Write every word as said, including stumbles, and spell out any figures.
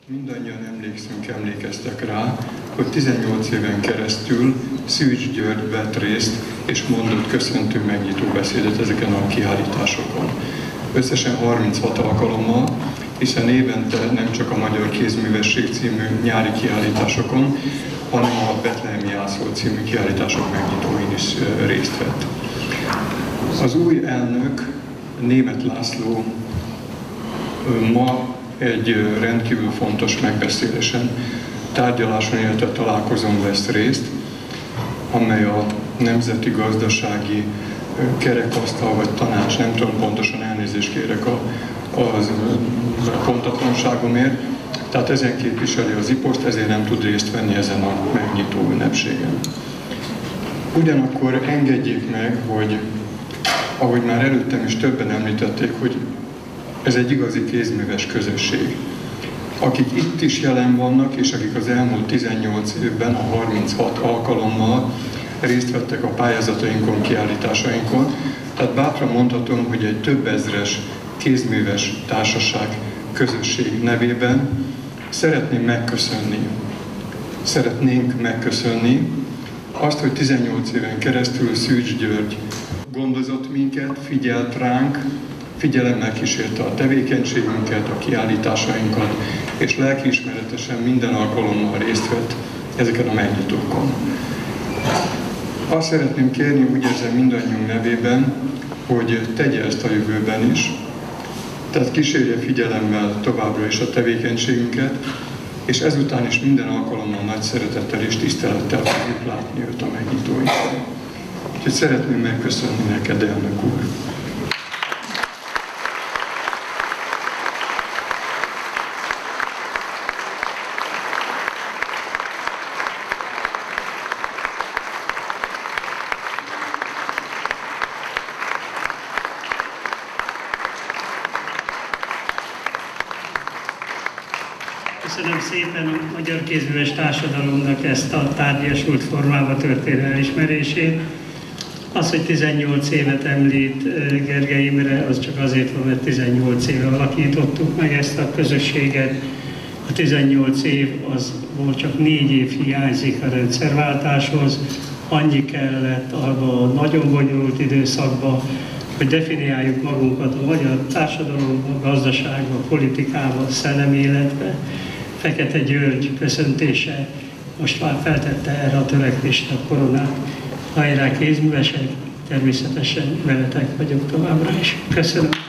Mindannyian emlékszünk, emlékeztek rá, hogy tizennyolc éven keresztül Szűcs György vett részt és mondott köszöntő megnyitó beszédet ezeken a kiállításokon. Összesen harminchat alkalommal, hiszen évente nem csak a Magyar Kézművesség című nyári kiállításokon, hanem a Betlehemi Jászol című kiállítások megnyitóin is részt vett. Az új elnök, Németh László ma egy rendkívül fontos megbeszélésen, tárgyaláson, illetve találkozón vesz részt, amely a Nemzeti Gazdasági Kerekasztal vagy Tanács, nem tudom pontosan, elnézést kérek a, az pontatlanságomért, tehát ezen képviseli az i poszt, ezért nem tud részt venni ezen a megnyitó ünnepségen. Ugyanakkor engedjék meg, hogy ahogy már előttem is többen említették, hogy ez egy igazi kézműves közösség. Akik itt is jelen vannak, és akik az elmúlt tizennyolc évben, a harminchat alkalommal részt vettek a pályázatainkon, kiállításainkon, tehát bátran mondhatom, hogy egy több ezres kézműves társaság közösség nevében szeretném megköszönni, szeretnénk megköszönni azt, hogy tizennyolc éven keresztül Szűcs György gondozott minket, figyelt ránk, figyelemmel kísérte a tevékenységünket, a kiállításainkat, és lelkiismeretesen minden alkalommal részt vett ezeken a megnyitókon. Azt szeretném kérni, úgy érzem mindannyiunk nevében, hogy tegye ezt a jövőben is, tehát kísérje figyelemmel továbbra is a tevékenységünket, és ezután is minden alkalommal nagy szeretettel és tisztelettel fogjuk látni őt a megnyitóinkon. Úgyhogy szeretném megköszönni neked, elnök úr! Köszönöm szépen a Magyar Kézműves Társadalomnak ezt a tárgyasult formába történő elismerését. Az, hogy tizennyolc évet említ Gergely Imre, az csak azért van, mert tizennyolc éve alakítottuk meg ezt a közösséget. A tizennyolc év, az volt csak négy év hiányzik a rendszerváltáshoz. Annyi kellett abba a nagyon bonyolult időszakba, hogy definiáljuk magunkat a magyar társadalomban, gazdaságban, politikában, szelleméletben. Fekete György köszöntése most már feltette erre a törekvésre a koronát. Hajrá kézművesek, természetesen veletek vagyok továbbra is. Köszönöm.